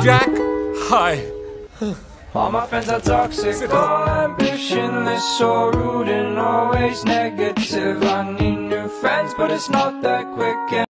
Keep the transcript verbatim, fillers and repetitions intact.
Jack, hi. All my friends are toxic, all ambitionless, so rude and always negative. I need new friends, but it's not that quick.